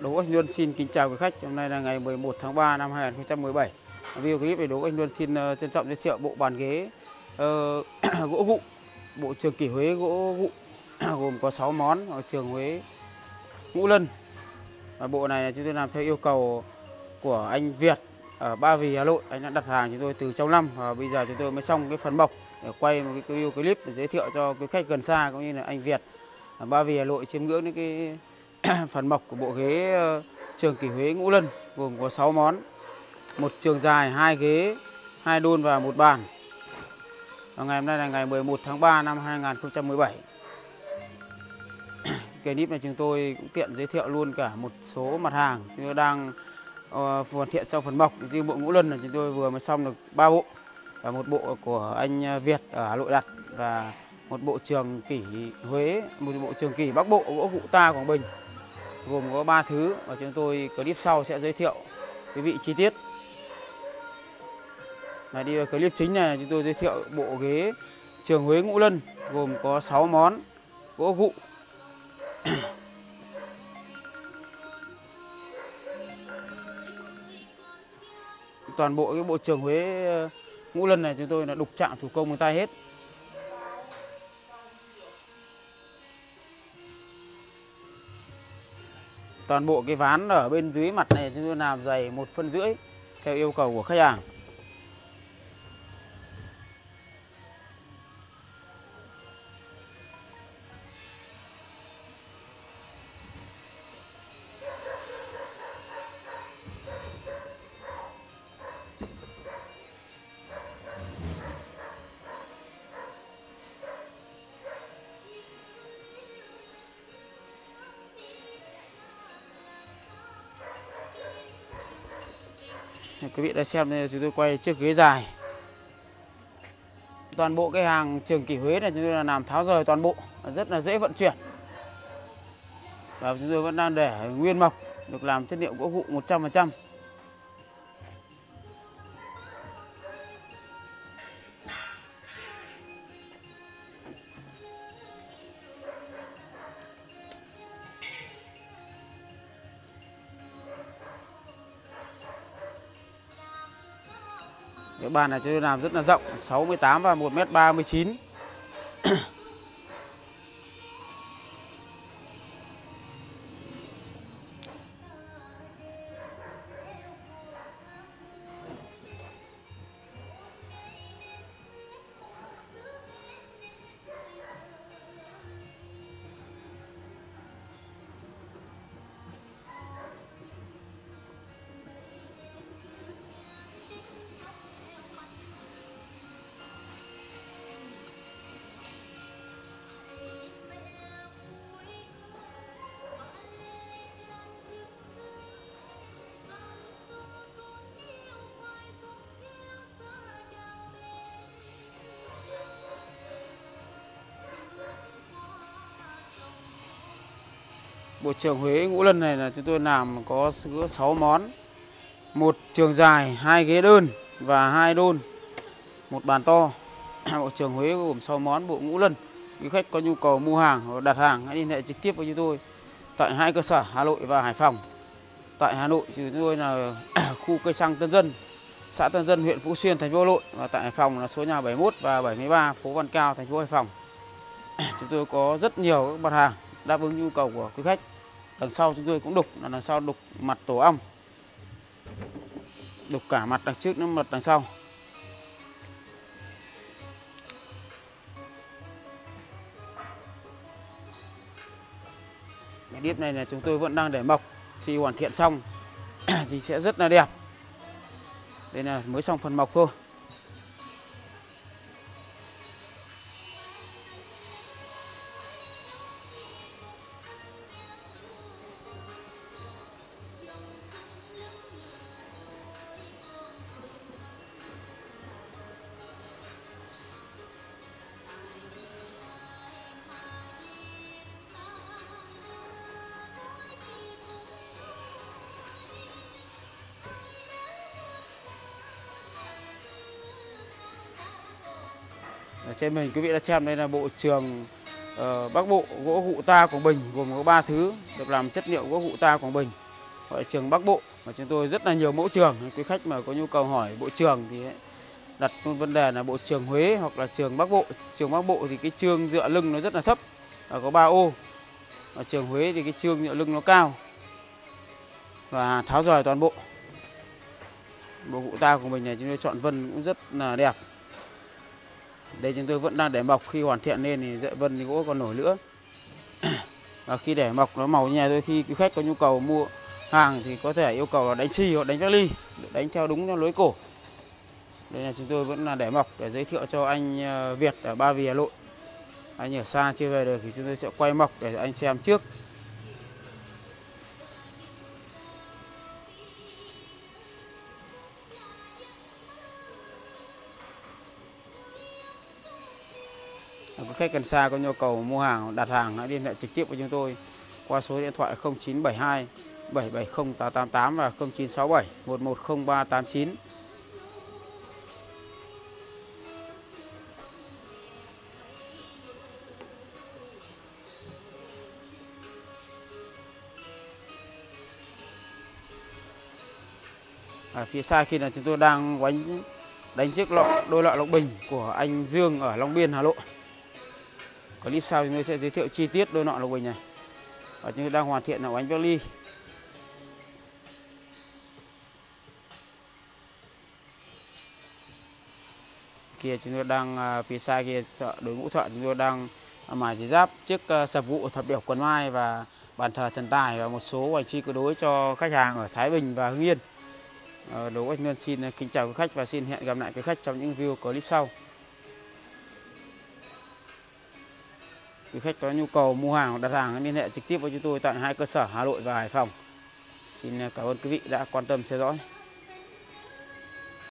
Đỗ Anh Luân xin kính chào quý khách. Hôm nay là ngày 11 tháng 3 năm 2017. Video clip về Đỗ Anh Luân xin trân trọng giới thiệu bộ bàn ghế gỗ gụ, bộ Trường Kỷ Huế gỗ gụ gồm có 6 món ở Trường Huế Ngũ Lân. Và bộ này chúng tôi làm theo yêu cầu của anh Việt ở Ba Vì, Hà Nội. Anh đã đặt hàng chúng tôi từ trong năm và bây giờ chúng tôi mới xong cái phần mộc để quay một cái video clip để giới thiệu cho quý khách gần xa cũng như là anh Việt ở Ba Vì, Hà Nội chiêm ngưỡng những cái phần mộc của bộ ghế Trường Kỷ Huế Ngũ Lân gồm có 6 món, một trường dài, 2 ghế, 2 đôn và 1 bàn. Và ngày hôm nay là ngày 11 tháng 3 năm 2017. Cái clip này chúng tôi cũng tiện giới thiệu luôn cả một số mặt hàng chúng tôi đang hoàn thiện sau phần mộc. Riêng bộ Ngũ Lân là chúng tôi vừa mới xong được 3 bộ và một bộ của anh Việt ở Hà Nội đặt và một bộ Trường Kỷ Huế, một bộ Trường Kỷ Bắc Bộ gỗ Gụ Ta Quảng Bình gồm có 3 thứ và chúng tôi clip sau sẽ giới thiệu quý vị chi tiết. Này, đi vào clip chính này chúng tôi giới thiệu bộ ghế Trường Huế Ngũ Lân gồm có 6 món gỗ gụ. Toàn bộ cái bộ Trường Huế Ngũ Lân này chúng tôi là đục chạm thủ công bằng tay hết. Toàn bộ cái ván ở bên dưới mặt này chúng tôi làm dày 1,5 phân theo yêu cầu của khách hàng. Quý vị đã xem đây, chúng tôi quay chiếc ghế dài. Toàn bộ cái hàng Trường Kỷ Huế này chúng tôi là làm tháo rời toàn bộ, rất là dễ vận chuyển. Và chúng tôi vẫn đang để nguyên mộc, được làm chất liệu gỗ gụ 100%. Cái bàn này chúng tôi làm rất là rộng, 68 và 1,39 m. Bộ Trường Huế Ngũ Lân này là chúng tôi làm có 6 món, một trường dài, 2 ghế đơn và 2 đôn, một bàn to. Bộ Trường Huế gồm 6 món bộ Ngũ Lân. Quý khách có nhu cầu mua hàng hoặc đặt hàng hãy liên hệ trực tiếp với chúng tôi tại 2 cơ sở Hà Nội và Hải Phòng. Tại Hà Nội chúng tôi là khu cây xăng Tân Dân, xã Tân Dân, huyện Phú Xuyên, thành phố Hà Nội, và tại Hải Phòng là số nhà 71 và 73 phố Văn Cao, thành phố Hải Phòng. Chúng tôi có rất nhiều các mặt hàng đáp ứng nhu cầu của quý khách. Đằng sau chúng tôi cũng đục, là đằng sau đục mặt tổ ong, đục cả mặt đằng trước đến mặt đằng sau. Cái điếp này là chúng tôi vẫn đang để mộc, khi hoàn thiện xong thì sẽ rất là đẹp. Đây là mới xong phần mộc thôi. Ở trên mình quý vị đã xem đây là bộ Trường Bắc Bộ gỗ Gụ Ta Quảng Bình, gồm có 3 thứ được làm chất liệu gỗ Gụ Ta Quảng Bình. gọi là trường Bắc Bộ, mà chúng tôi rất là nhiều mẫu trường. Quý khách mà có nhu cầu hỏi bộ trường thì đặt luôn vấn đề là bộ trường Huế hoặc là trường Bắc Bộ. Trường Bắc Bộ thì cái chương dựa lưng nó rất là thấp, có 3 ô. Ở trường Huế thì cái chương dựa lưng nó cao và tháo rời toàn bộ. Bộ cụ ta của mình này chúng tôi chọn vân cũng rất là đẹp. Đây chúng tôi vẫn đang để mọc, khi hoàn thiện lên thì dạy vân thì gỗ còn nổi nữa. Và khi để mọc nó màu như này thôi, khi quý khách có nhu cầu mua hàng thì có thể yêu cầu là đánh xi hoặc đánh vác ly, đánh theo đúng theo lối cổ. Đây là chúng tôi vẫn là để mọc để giới thiệu cho anh Việt ở Ba Vì, Hà Nội. Anh ở xa chưa về được thì chúng tôi sẽ quay mọc để anh xem trước. Quý khách gần xa có nhu cầu mua hàng, đặt hàng hãy liên hệ trực tiếp với chúng tôi qua số điện thoại 0972 770 888 và 0967 110389. Ở phía xa khi là chúng tôi đang đánh chiếc đôi lọ Lộc Bình của anh Dương ở Long Biên, Hà Nội. Clip sau chúng tôi sẽ giới thiệu chi tiết đôi nọ Lộc Bình này. Và chúng tôi đang hoàn thiện là bánh vác ly. Kia chúng tôi đang phía xa kia đội ngũ thợ chúng tôi đang mài giấy giáp chiếc sập gụ thập điểu Quần Mai và bàn thờ thần tài và một số hoành phi cơ đối cho khách hàng ở Thái Bình và Hưng Yên. Đỗ Anh Luân xin kính chào quý khách và xin hẹn gặp lại quý khách trong những video clip sau. Quý khách có nhu cầu mua hàng đặt hàng liên hệ trực tiếp với chúng tôi tại 2 cơ sở Hà Nội và Hải Phòng. Xin cảm ơn quý vị đã quan tâm theo dõi.